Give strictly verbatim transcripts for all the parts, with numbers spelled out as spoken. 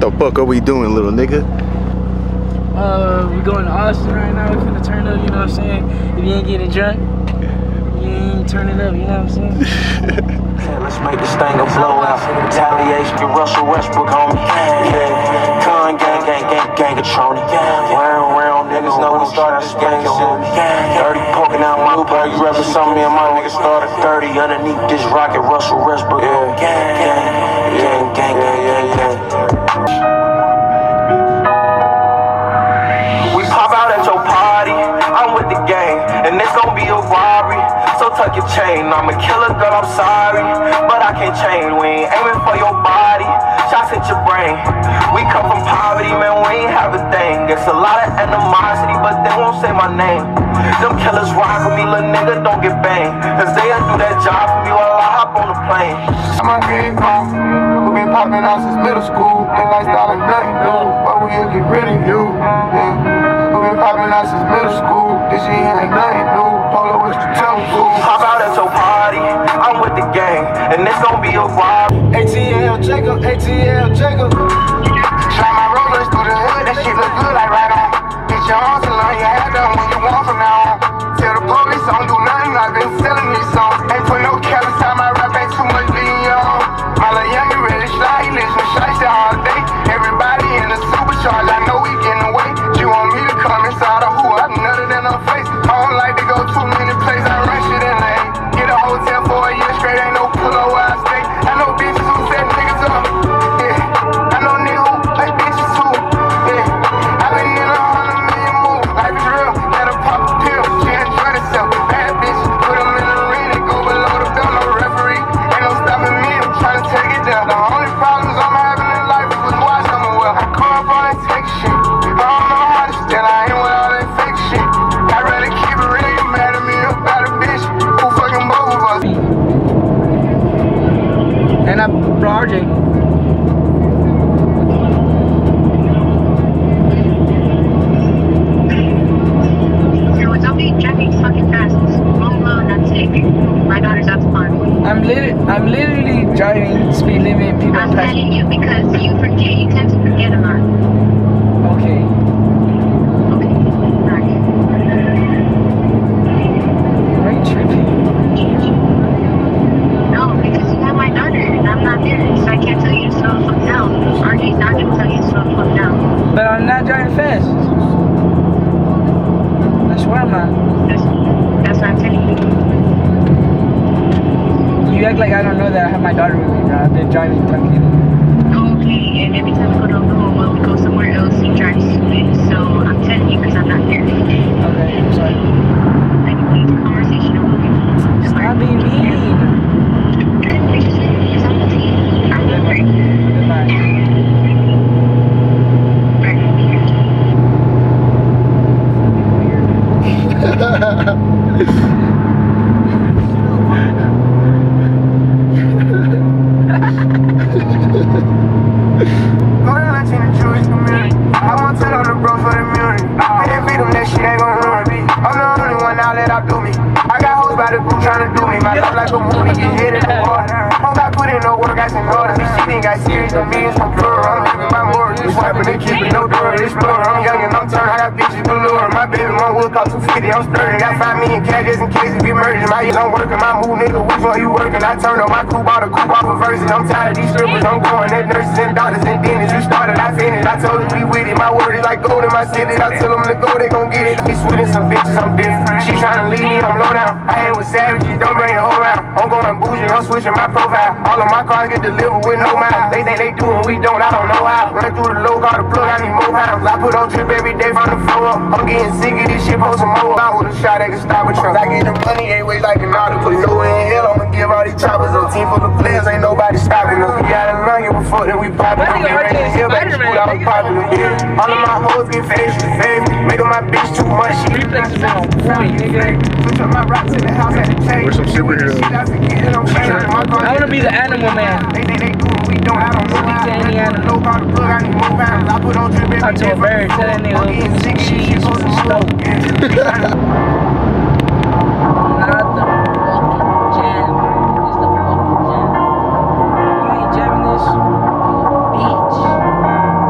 The fuck are we doing, little nigga? Uh, we going to Austin right now. We're finna turn up, you know what I'm saying? If you ain't getting drunk, you ain't turning up, you know what I'm saying? Let's make this thing a blowout. Retaliation, get Russell Westbrook, homie. Yeah, Con gang, gang, gang, gangatronic. Round, round, niggas know we started this gang shit. Dirty poking out my bag. You rapping something, me and my niggas started thirty underneath this rocket. Russell Westbrook, yeah, gang, gang, gang, gang, gang, gang. We pop out at your party. I'm with the gang, and it's gonna be a robbery. So tuck your chain, I'm a killer, girl, I'm sorry, but I can't change. We ain't aiming for your body, shots hit your brain. We come from poverty, man, we ain't have a thing. It's a lot of animosity, but they won't say my name. Them killers ride with me, little nigga, don't get banged, cause they'll do that job for me while I hop on the plane. I'm a big pop, we been popping out since middle school. They lifestyle ain't nothing new, but we'll get rid of you. Yeah. We been popping out since middle school, this shit ain't nothing new. Polo with the tongue fool. Pop out at your party, I'm with the gang, and it's gonna be a vibe. A T L Jacob, A T L Jacob. Slide my rollers through the hood, that shit look good like right on. Get your arms along your head down when you want from now on. Tell the police I don't do nothing, I've been selling these songs. Ain't put no cap inside my rap, ain't too much lean, y'all. My little youngin' ready slide, he listen to shots all day. Everybody in the supercharge, I know we getting away. You want me to come inside of who? I nutted in her face. I don't like to go too many places, I run shit in lane. Get a hotel for a year straight, ain't no pillow where I stay. I know bitches who set niggas up, yeah. I know niggas who play bitches too, yeah. I been in a hundred million moves, life is real. Let her pop a pill, she enjoy herself. Bad bitch, put them in the ring, they go below the belt, no referee. Ain't no stopping me, I'm trying to take it down. The only problems I'm having in life is with watch, I'm well. I come up on that fake shit, I don't know how to stand, I ain't with all that fake shit. I'd rather keep it real, you mad at me about a bitch who fucking both of us. And I brought R J. Yo, don't be driving fucking fast. Long low, not safe. My daughter's out to farm. I'm literally, I'm literally driving speed limit. People I'm pass. telling you because you forget. You tend to forget a lot. Okay. Okay. Right. Why are you tripping? No, because you have my daughter and I'm not there, so I can't tell you to slow the fuck down. R J's not gonna tell you to slow the fuck down. But I'm not driving fast. I swear I'm not. That's, that's what I'm telling you. You act like I don't know that I have my daughter with me, bro. I've been driving talking. Okay, and every time we go to a room, when we go somewhere else, he drives stupid. So I'm telling you because I'm not there. Okay, I'm sorry. I can leave the conversation alone. Stop being mean. Because I'm not taking it. I'm not worried. Goodbye. I want to tell on the bros for the immunity. I didn't beat them, that shit ain't gon' ruin me. I'm the only one now let out do me. I got hoes by the group trying to do me. My life like a movie, get hit in the water. Hope I put in no work, I seen order. This shit ain't got serious, no means, no plural. I'm living my morals, just swiping and keeping no door. Explorer, I'm young and I'm turned, I got bitches galore. My baby mom will cost two fifty, I'm stirring. Got five million cash just in case it get murdered. My years I'm working, my move, nigga, which one you working? I turned on my coupe, bought a coupe off a verses. I'm tired of these strippers, I'm going at nurses and doctors and dentists. You started, I finished, I told them we with it. My word is like gold in my city. I tell them to go, they gon' get it. Be sweet some bitches, I'm different. She tryna leave me, I'm low down. I ain't with savages, don't bring it whole round. I'm going bougie, I'm switching my profile. All of my cars get delivered with no miles. They think they do and we don't, I don't know how. Run through the low, got the plug, I need more pounds. I put on drip every day from the floor up. I'm getting sick of this shit, post some more. I with a shot, they can stop with Trump. I get the money, ain't ways like an octopus. Nowhere in hell, I'ma give all these choppers. A team full of players, ain't nobody stopping us. We got a lung, give a fuck, then we poppin'. I'm getting ready to heal back to school, I was popular, yeah. All of my hoes get face to face. Making my bitch too much, she Reflexes on point, nigga. switch up my rocks in the house, had to change. We're some superheroes. I wanna be the animal man. They think they do what we don't, I don't know how. Speak to any animal. Low power plug, I need more pounds. I put on drip every Talk to a bird, tell that nigga cheese for some snow. Not the fucking jam. It's the fucking jam. If you ain't jamming this, you a bitch.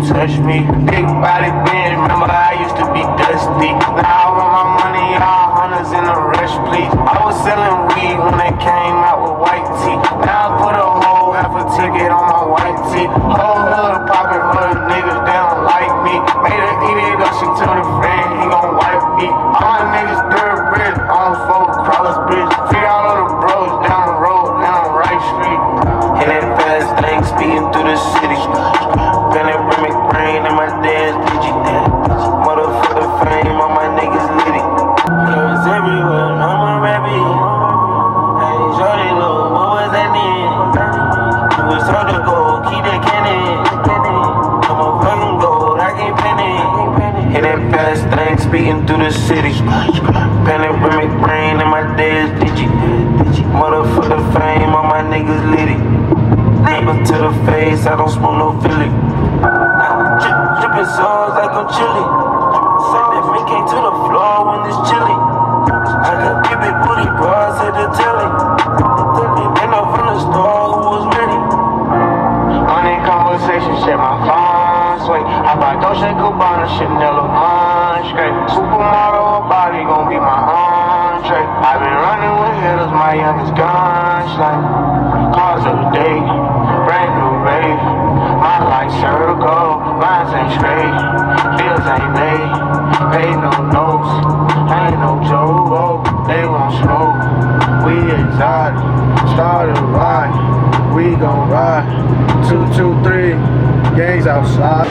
touch me. Big body bitch, remember I used to be dusty. Now I want my money, all hunters in a rush, please. I was selling weed when they came out with white tee. Now I put a whole half a ticket on my white tee. Whole hood poppin' hood niggas, they don't like me. Made her eat it up, she told a friend he gon' wipe me. All my niggas dirt bridge, on four Crawler's bridge. Free all of the bros down the road and on Right Street. And that fast thing speeding through the city. Panoramic brain in my dad's digit. Motherfucker fame, all my niggas lit it. Girls everywhere, I'm a rabbit. Hey, shorty low, what was that name? You was told to go, keep that cannon. I'm a fucking gold, I can't penny. And that fast thing speeding through the city. Panoramic brain in my dad's digit. Motherfucker fame, all my niggas lit it. Never to the face, I don't smoke no Philly. Drip, drippin' sauce like I'm chilly. That me came to the floor when it's chilly. I got big big booty bras at the telly. And up from the store who was ready. Money conversation, shit my phone sway. I buy Dolce Gabbana, Chanel, straight. Supermodel, her body gon' be my entree. I been running with hitters, my youngest gun slang. Cars of the day, brand new rave. My life circle, mine ain't straight. Bills ain't laid, pay no notes. I ain't no Joe, they won't smoke. We exotic, start a ride. We gon' ride. Two, two, three, gangs outside.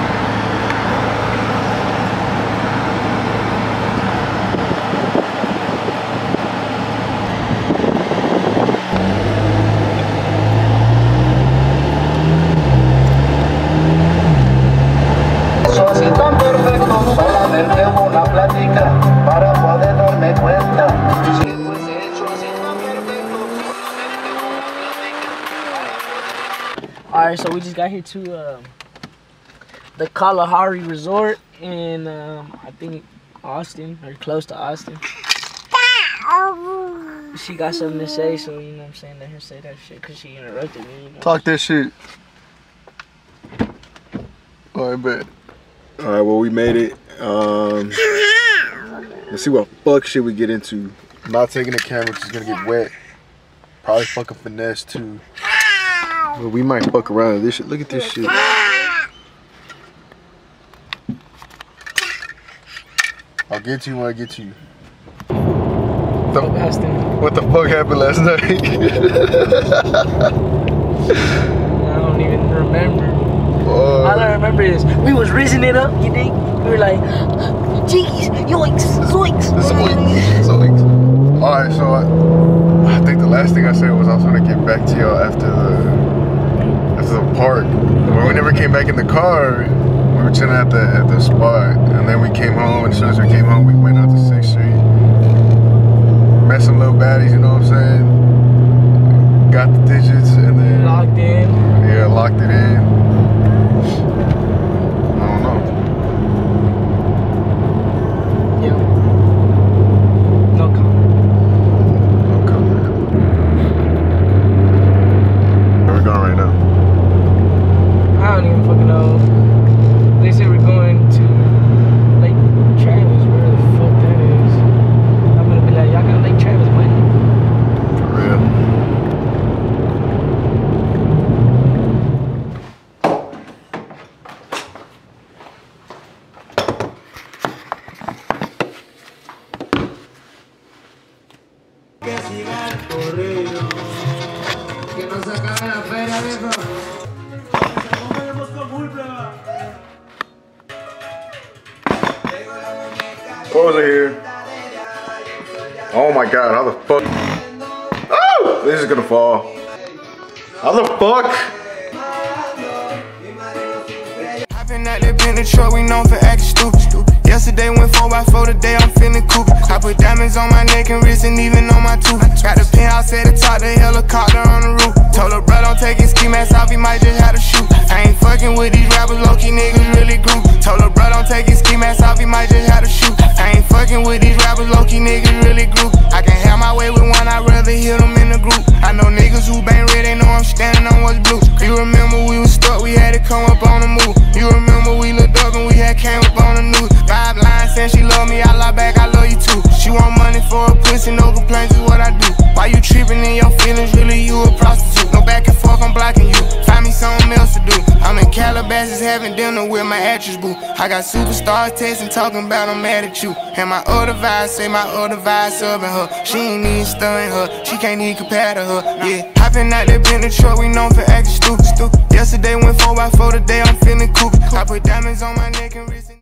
Alright, so we just got here to um, the Kalahari Resort in, um, I think, Austin, or close to Austin. She got something to say, so, you know what I'm saying, let her say that shit, because she interrupted me, you know? Talk that shit. Alright, bet. Alright, well, we made it. Um, let's see what fuck shit we get into. I'm not taking the camera, it's gonna get wet. Probably fucking finesse, too. But we might fuck around with this shit. Look at this shit. I'll get to you when I get to you. The, what the fuck happened last night? I don't even remember. Oh. All I remember is we was rizzing it up, you think? We were like, jeez, yoinks, zoinks. Zoinks, zoinks. Alright, so I, I think the last thing I said was I was gonna get back to y'all after the after the park. When we never came back in the car, we were chilling at the at the spot, and then we came home. And as soon as we came home, we went out to sixth street, met some little baddies. You know what I'm saying? Got the digits, and then locked in. Yeah, locked it in. I don't know. Yeah. No comment. No comment. Where we going right now? I don't even fucking know. They said we're going to Lake Travis, where the fuck that is. I'm gonna be like, y'all got Lake Travis money? For real. Close it here. Oh my god, how the fuck? Oh! This is gonna fall. How the fuck? Hopping out that in the truck, we known for acting stupid. Yesterday went four by four, today I'm feeling cool. I put diamonds on my neck and wrist and even on my tooth. Got the penthouse at the top, the helicopter on the roof. Told her bro don't take his ski mask off, he might just have to shoot. I ain't fucking with these rappers, low-key niggas really grew. Told her bro don't take his ski mask off, he might just have to shoot. I ain't fucking with these rappers, low-key niggas really grew. I can have my way with one, I'd rather hear them in the group. I know niggas who bang red, they know I'm standing on what's blue. You remember we was stuck, we had to come up on the move. You remember boo. I got superstars texting, talking about I'm mad at you. And my other vibe say my other vibe serving her. She ain't even stunning her, she can't even compare to her. Yeah, hopping out that Bentley truck, we known for acting stupid, stupid. Yesterday went four by four, today I'm feeling cool. I put diamonds on my neck and wrist.